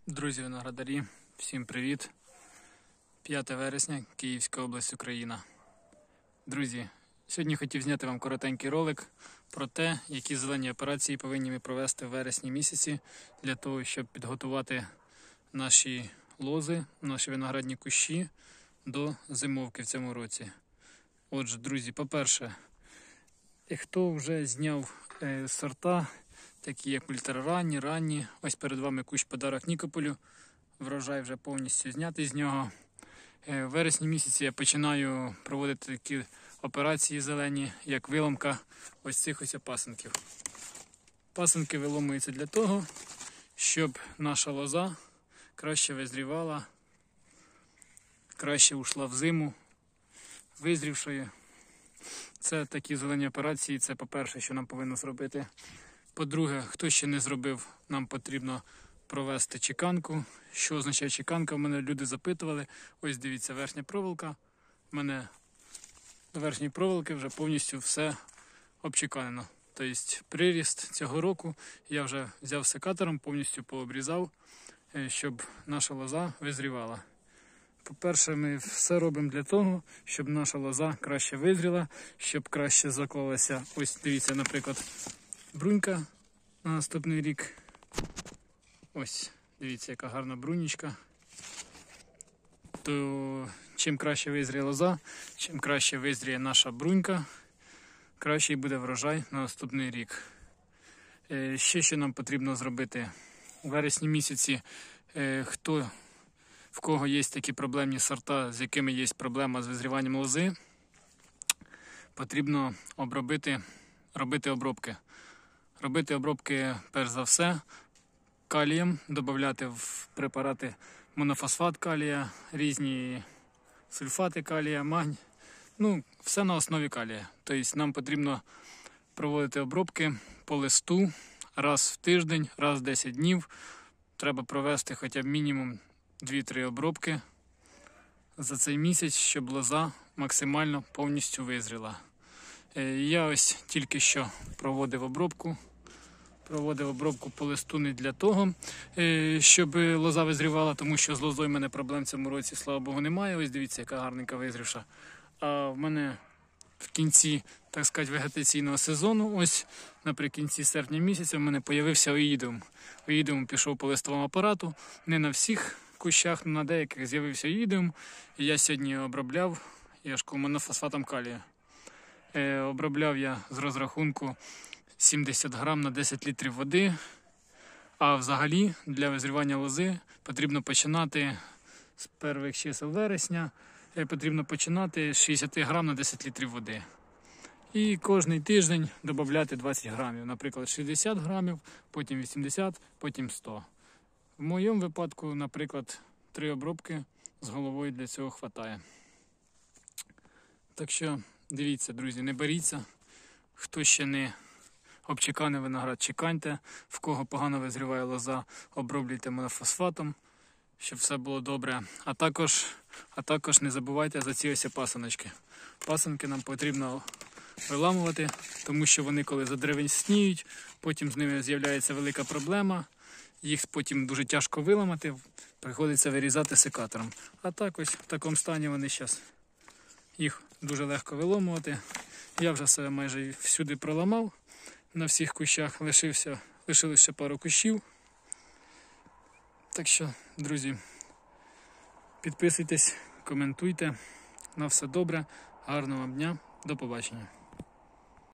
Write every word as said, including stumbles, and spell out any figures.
Друзі виноградарі, всім привіт! п'яте вересня, Київська область, Україна. Друзі, сьогодні хотів зняти вам коротенький ролик про те, які зелені операції повинні ми провести в вересні місяці для того, щоб підготувати наші лози, наші виноградні кущі до зимовки в цьому році. Отже, друзі, по-перше, хто вже зняв е, сорта, такі як ультраранні, ранні. Ось перед вами кущ подарок Нікополю. Врожай вже повністю знятий з нього. В вересні місяці я починаю проводити такі операції зелені, як виломка ось цих ось пасинків. Пасинки виломуються для того, щоб наша лоза краще визрівала, краще ушла в зиму, визрівшою. Це такі зелені операції, це по-перше, що нам повинно зробити. По-друге, хто ще не зробив, нам потрібно провести чеканку. Що означає чеканка? В мене люди запитували. Ось дивіться, верхня проволока. У мене до верхньої проволоки вже повністю все обчеканено. Тобто приріст цього року я вже взяв секатором, повністю пообрізав, щоб наша лоза визрівала. По-перше, ми все робимо для того, щоб наша лоза краще визріла, щоб краще заклалася. Ось дивіться, наприклад, брунька на наступний рік. Ось, дивіться, яка гарна брунічка. То чим краще визріє лоза, чим краще визріє наша брунька, кращий буде врожай на наступний рік. Ще що нам потрібно зробити у вересні місяці, хто, в кого є такі проблемні сорта, з якими є проблема з визріванням лози, потрібно обробити, робити обробки. Робити обробки, перш за все, калієм, додати в препарати монофосфат калія, різні сульфати калія, магній. Ну, все на основі калія. Тобто нам потрібно проводити обробки по листу раз в тиждень, раз в десять днів. Треба провести хоча б мінімум дві-три обробки за цей місяць, щоб лоза максимально повністю визріла. Я ось тільки що проводив обробку. Проводив обробку по листу не для того, щоб лоза визрівала, тому що з лозою в мене проблем в цьому році, слава Богу, немає. Ось дивіться, яка гарненька визрівша. А в мене в кінці, так сказати, вегетаційного сезону, ось наприкінці серпня місяця, в мене з'явився оїдіум. Оїдіум пішов по листовому апарату. Не на всіх кущах, але на деяких з'явився оїдіум. І я сьогодні обробляв, я ж кажу, монофосфатом калія. Е, обробляв я з розрахунку сімдесят грам на десять літрів води, а взагалі для визрівання лози потрібно починати з перших чисел вересня, потрібно починати з шістдесят грам на десять літрів води. І кожний тиждень додати двадцять грамів, наприклад, шістдесят грамів, потім вісімдесят, потім сто. В моєму випадку, наприклад, три обробки з головою для цього вистачає. Так що, дивіться, друзі, не боріться, хто ще не обчеканив виноград, чеканьте, в кого погано визріває лоза, оброблюйте монофосфатом, щоб все було добре. А також, а також не забувайте за ці ось пасиночки. Пасинки нам потрібно виламувати, тому що вони коли задревесніють, потім з ними з'являється велика проблема, їх потім дуже тяжко виламати, приходиться вирізати секатором. А так ось в такому стані вони зараз, їх дуже легко виломувати. Я вже себе майже всюди проламав. На всіх кущах лишився, лишилось ще пару кущів. Так що, друзі, підписуйтесь, коментуйте. На все добре, гарного вам дня, до побачення.